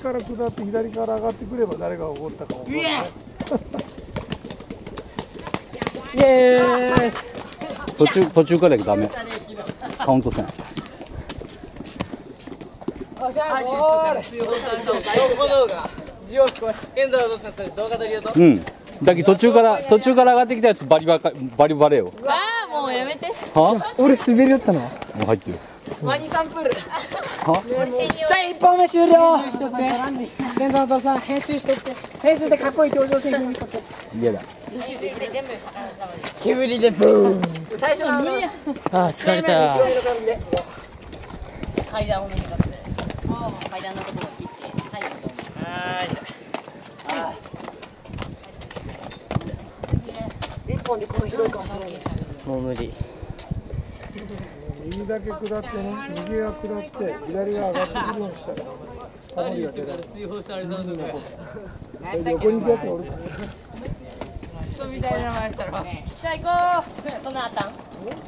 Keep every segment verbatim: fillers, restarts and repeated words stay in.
から下って左から上がってくれば誰が起こったか分かるね。 イエーイ。 途中途中からダメ。カウントせん。 おしゃゴール。通報された証拠動画。ジオフコ現在はどうするそれ動画撮りよと。 うん。だけど途中から途中から上がってきたやつバリバカバリバレよ。 ああもうやめて。 は？ 俺滑りよったの。 もう入ってる。 ワニサンプール。 は？ じゃあ一本目終了。編集しとって。現在のお父さん編集しとって。編集でかっこいい登場シーンにしとって。 嫌だ。 煙でブーン。最初の無理や。ああ疲れた。 階段を見てかって。階段のところに行って最後のところ。 はい。一本でこの広いかもしれない。もう無理。 右だけ下ってね、右が下って左が上がってくるようにしたらサボりが出ない。 通報されたのか。 横に行くやつおる。 クソみたいな名前やったろ。 じゃあ行こう。そんなあったん？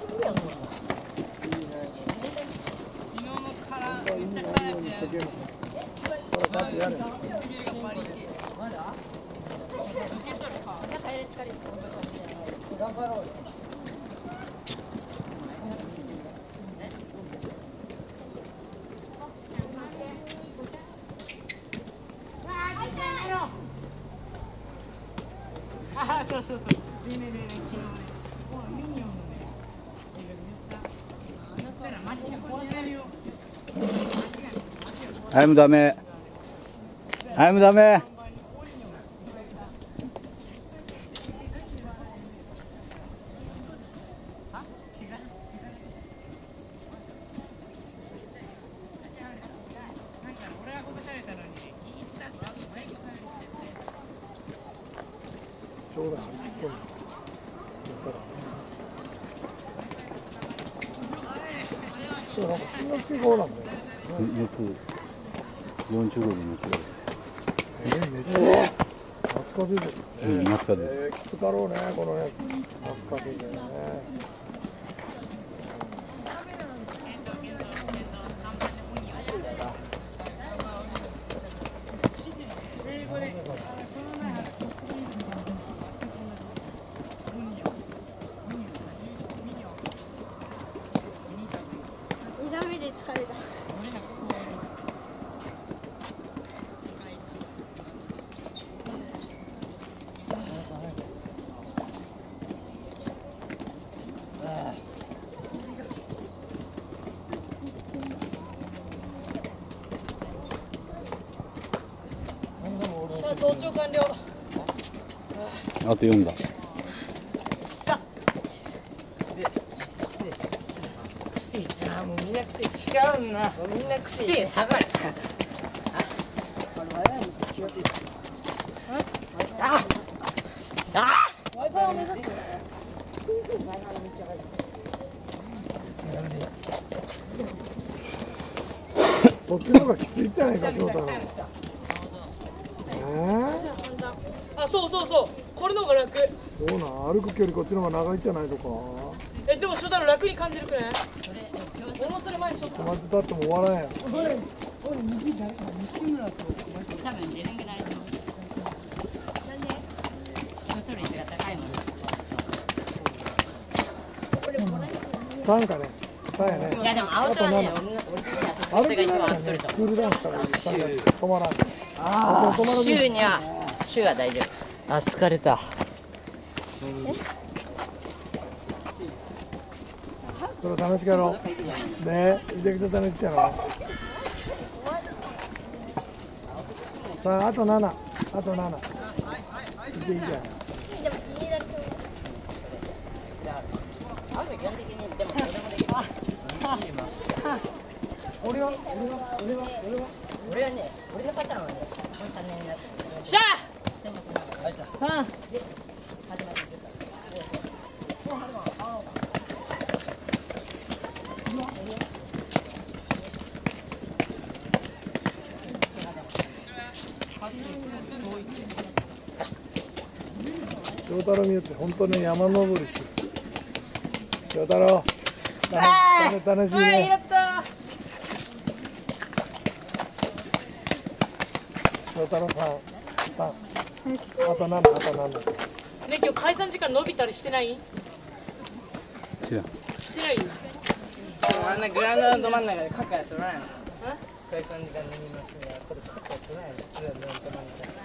頑張ろうよ。ああ、そうそうそう。ねえねえねえ、昨日ね、もうミニオンのね、映画で見た。あの子らマジで壊せるよ。 あいもダメ。あいもダメ。 そうだ。そうなんか進学傾向なんだよね。 熱よんじゅうごで熱が。 えー、めっちゃ夏風邪ですよね。 うん、夏風邪。 えー、きつかろうね、この辺。夏風邪でね。 にだめで疲れた。 登頂完了。 あとよんだ。 癖じゃあもうみんな癖違うんな。みんな癖下がる。ああそっちの方がきついんじゃないか、翔太郎。 あ、そうそうそう。これの方が楽。 そうなん、歩く距離こっちの方が長いんじゃないのか。 え、でも翔太郎楽に感じるくない？俺もそれ前にしょった。 止まってたっても終わらんやん。 多分出るんじゃないの。なんで？競争率が高いもん。 三かね。三やね。 いやでも青空で俺それが一番合ってると思う。 クールダウンしたらいい。止まらん。 ああ、週には週は大丈夫。あ、疲れた。 それ楽しかろう。ね、めちゃくちゃ楽しいやろ。さあ、あと七、あと七。いけいけ。 俺は、俺は、俺は、俺は、 俺はね、俺のパターンはね、これさんねんになって。 しゃあ。 翔太郎によって本当に山登りし。翔太郎。楽しいね。 翔太郎さん、さん、あと何だ、あと何だ。 ね、今日解散時間伸びたりしてない？ 知らん。 してないよ。 あんなグラウンドのど真ん中でカカやってないの。解散時間飲みますね。これカカやってないの。グラウンドのど真ん中。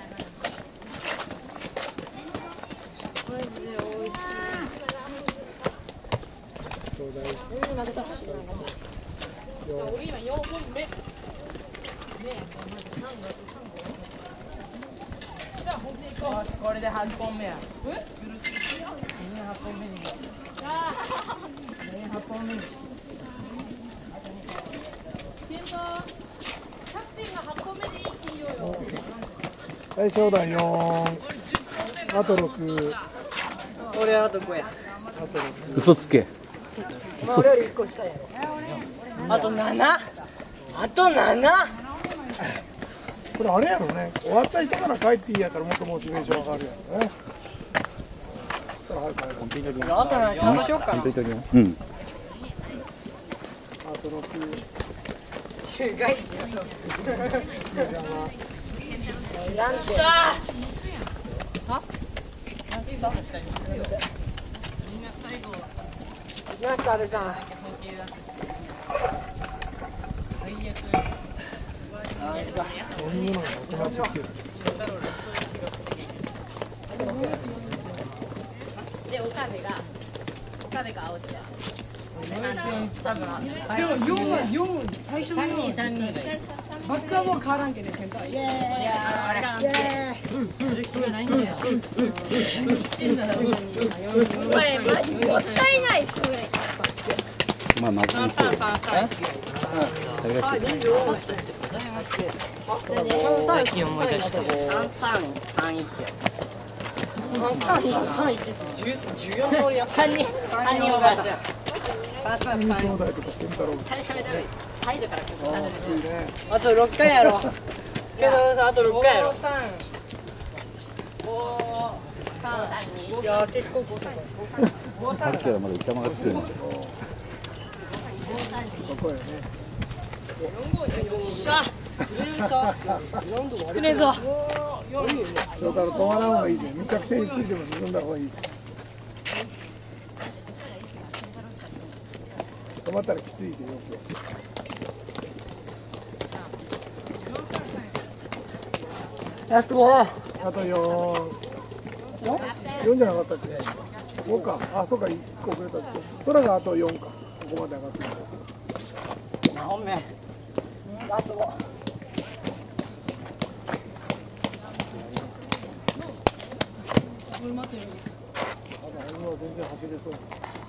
マジで美味しい。俺今よんほんめ。ねこれではっぽんめや。 え？ はっぽんめに。 ああ。 はっぽんめに。 先頭。キャプテンがはっぽんめでいいって言うよ。 はい、正代よん、あとろく、 俺はあとごや。 あとろく。 嘘つけ。 まあ俺よりいっこ下やろ。あとなな。あとなな。 これあれやろね、終わった人から帰っていいやからもっとモチベーション上がるやろね。 あとなちゃんとしよっかな。 うん。 あとろく。 中外人。なんて。なんかあれじゃん。 そういうのがなくなってきてる。 で、岡部が、岡部が青ちゃん。 でもよんはよん最初のよんはバックはもう変わらんけど先輩イエーイお前マジもったいないそれ。 まあまずいそう。 最近思い出した。三三三一や。三三一三一って十四通りや。三人三人おばあちゃん。三三三。 正代とか健太郎。 あと六回やろ。けどあと六回やろ。いや結構さっきからまだ痛まが強いんですよ。 そこやね。 少ねえぞ。 翔太郎止まらん方がいいで、めちゃくちゃゆっくりでも進んだ方がいい。止まったらきついでよく。 ラストゴー。 あとよん。よんじゃなかったっけ？ごか。あ、そうか、いっこ遅れたっけ。空があとよんか。ここまで上がってる。 何本目。ラストゴー。 あ、今は全然走れそう。